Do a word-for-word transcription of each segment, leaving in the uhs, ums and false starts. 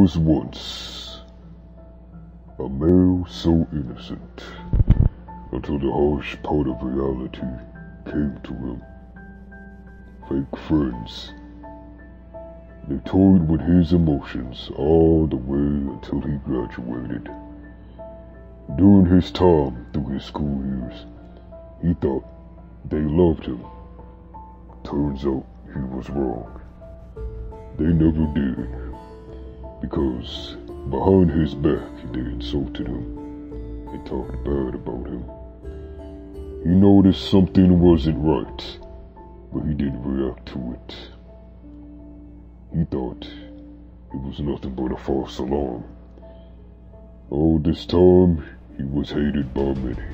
was once a male so innocent until the harsh part of reality came to him. Fake friends. They toyed with his emotions all the way until he graduated. During his time through his school years, he thought they loved him. Turns out he was wrong. They never did, because behind his back they insulted him. They talked bad about him. He noticed something wasn't right, but he didn't react to it. He thought it was nothing but a false alarm. All this time, he was hated by many.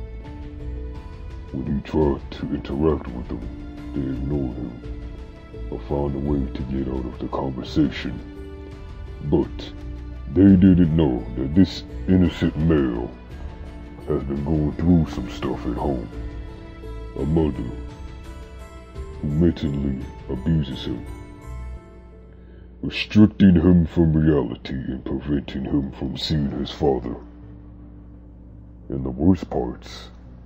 When he tried to interact with them, they ignored him or found a way to get out of the conversation. But they didn't know that this innocent male has been going through some stuff at home. A mother who mentally abuses him, restricting him from reality and preventing him from seeing his father. And the worst parts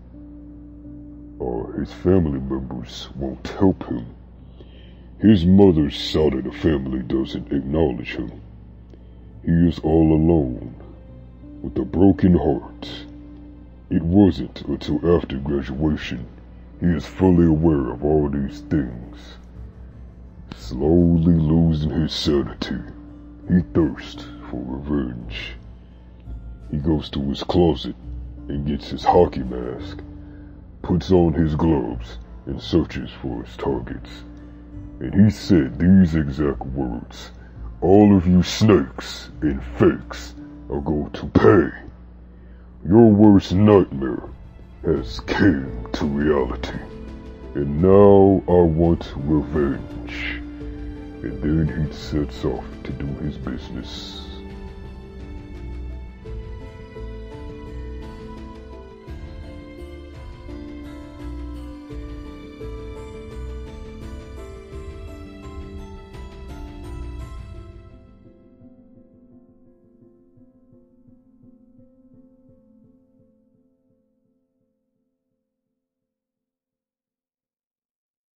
are his family members won't help him. His mother's side of the family doesn't acknowledge him. He is all alone, with a broken heart. It wasn't until after graduation he is fully aware of all these things. Slowly losing his sanity, he thirsts for revenge. He goes to his closet and gets his hockey mask, puts on his gloves, and searches for his targets. And he said these exact words: "All of you snakes and fakes are going to pay. Your worst nightmare has came to reality, and now I want revenge." And then he sets off to do his business.